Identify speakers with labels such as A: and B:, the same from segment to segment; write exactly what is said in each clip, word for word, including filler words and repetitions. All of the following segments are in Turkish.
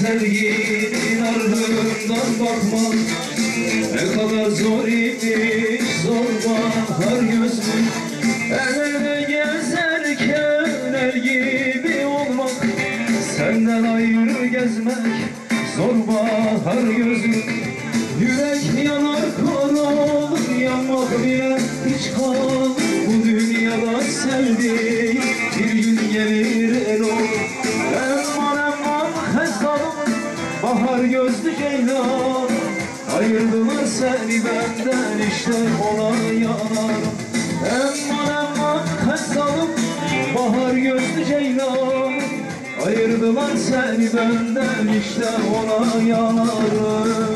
A: sevginin ardından bakmak ne kadar zor imiş, zor bahar gözlüm. El ele gezerken el gibi olmak, senden ayrı gezmek zor bahar gözlüm. Yürek yanar kor olur, yanmak bile hiç kal. Bu dünyada sevdiğim bir gün gelir el olur. Emman emman hesabım bahar gözlü ceylan, ayırdılar seni benden işte ona yanarım. Emman emman hesabım bahar gözlü ceylan, ayırdılar seni benden işte ona yanarım.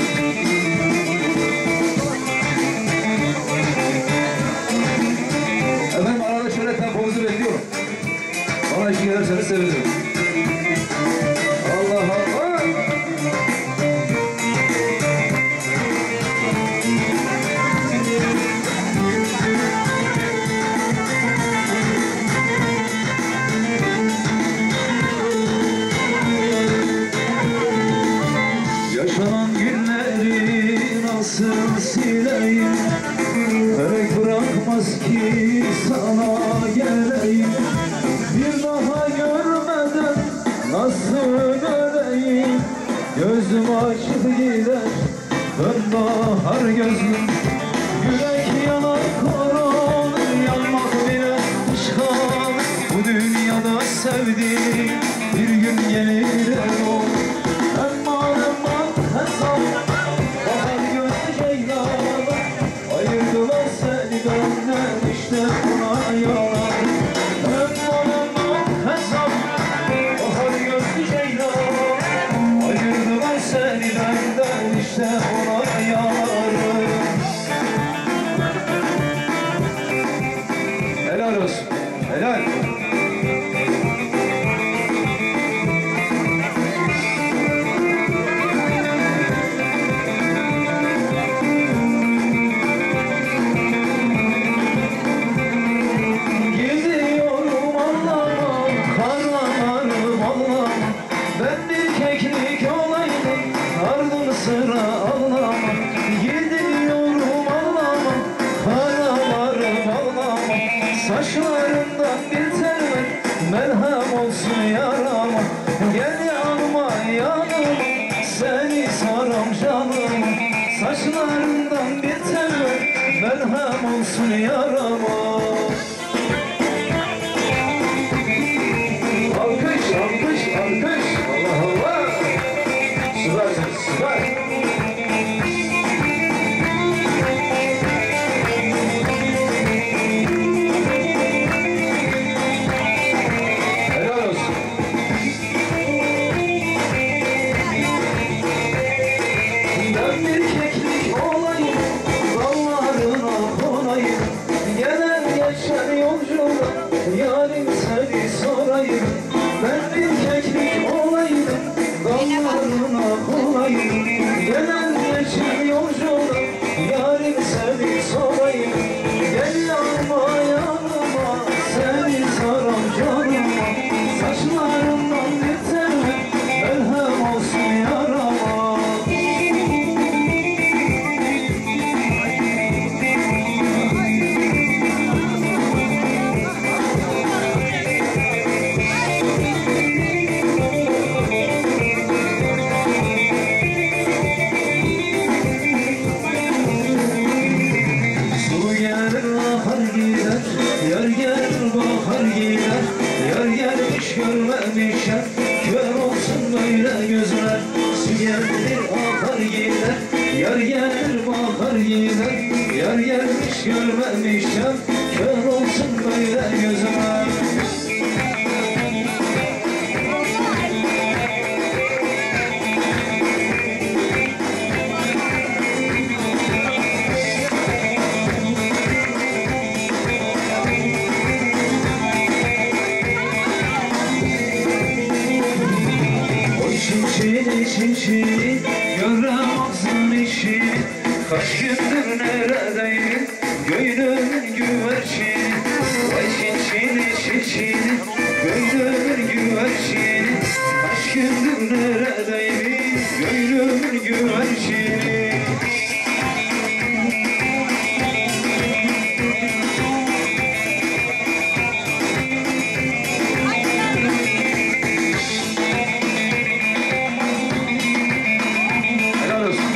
A: Efendim arada şöyle tempomuzu bekliyorum. Bana işin gelirseniz sevinirim. Allah Allah! Yaşanan günleri nasıl sileyim, gerek bırakmaz ki sana geleyim. Bir daha görmeden nasıl öleyim, gözüm açıp gider dön bahar gözlüm. Yürek yanar kor olur, yanmak bile işgal. Bu dünyada sevdiğim bir gün gelir el olur. Emman emman hesap bahar gözlü ceylan, ayırdılar seni benden işte ona yanar. Emman emman hesap bahar gözlü ceylan, ayırdılar seni benden işte ona yanar. Helal olsun, helal. Sıra ağlama, gidiyorum ağlama, karalarım ağlama. Saçlarından bir tel ver, merhem olsun yarama. Gel yanıma yanıma, seni saram canıma. Saçlarından bir tel ver, merhem olsun yarama. Alkış, alkış, alkış, Allah Allah. Süpersiniz, süper. Helal olsun. Ben bir keklik olayım, dallarına konayım. Gelen geçen yolculuğa, yarim seni sorayım. Ben bir keklik olayım, dallarına konayım. Gelen geçen yolculuğa, yarim seni sorayım. Gel yanıma yanıma, seni saram canıma. Saçlarından bir tel merhem olsun yarama. Yar gelir bahar gider, yar gelmiş görmemişler. Kör olsun böyle gözler, su gelir akar gider. Yar gelir bahar gider, yar gelmiş görmemişler. Kör olsun böyle gözler. Çinçini çinçini, göremezsin işi. Kaç gündür neredeyim, gönlümün güvercini. Vay çinçini çinçini, gönlümün güvercini. Kaç Kaç gündür neredeymiş gönlümün güvercini. Helal olsun.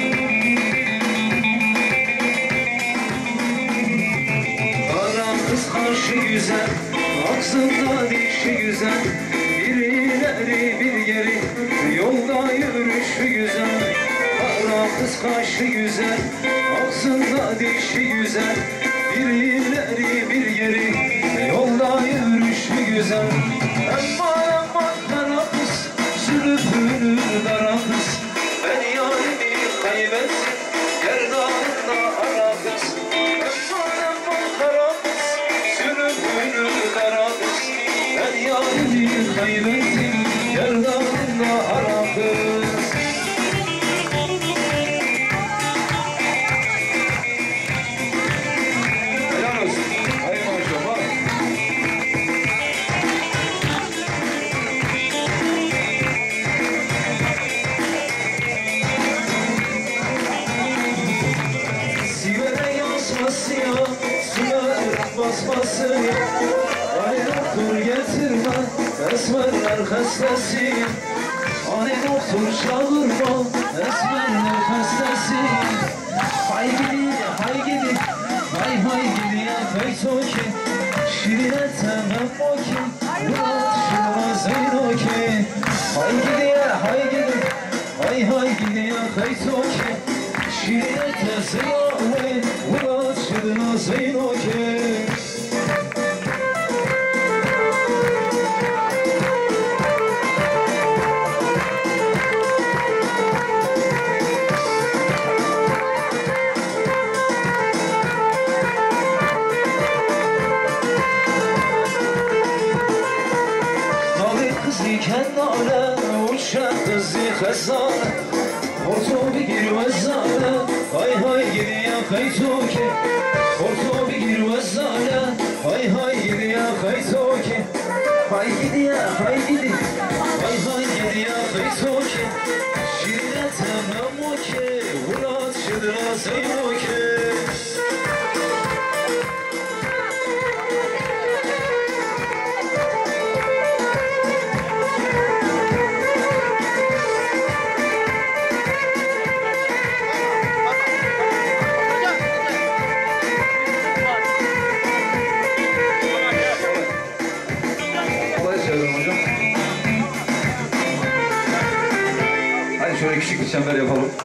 A: Kara kız karşı güzel, aksında dişi güzel, bir ileri bir geri, yolda yürüyüşü güzel. Kara kız kaşı güzel, aksında dişi güzel, bir ileri bir geri, yolda yürüyüşü güzel. Aman aman kara kız, sürüpünü kara kız, ben yarimi kaybettim, gerdanında ara kız. Aman aman kara kız, sürüpünü kara kız, ben yarimi kaybettim, gerdanında ara kız. Helal olsun. Hay maşallah. Sivere yansması ya, sular basması ya. Hani doktor getirme, esmerler hastası ya. Hani doktor çağırma, esmerler hastası ya. Hay gidi, hay gidi, hay hay gidi ya feytoki. Şirine temem oki, Murat şuna zeynoki. Hay gidi ya, hay gidi, hay hay gidi ya feytoki. Şirine teseyave, Murat şuna zeynoki. Kızıyken nale, uçak kızı khesale, Horto bir gir vezzale, hay hay gidiyor kaytoki. Horto bir gir vezzale, hay hay gidiyor kaytoki. Hay gidiyor, hay gidiyor, hay hay gidiyor kaytoki. Şirine temem oki, Murat şidra zeynoki. Hadi şöyle küçük bir çember yapalım.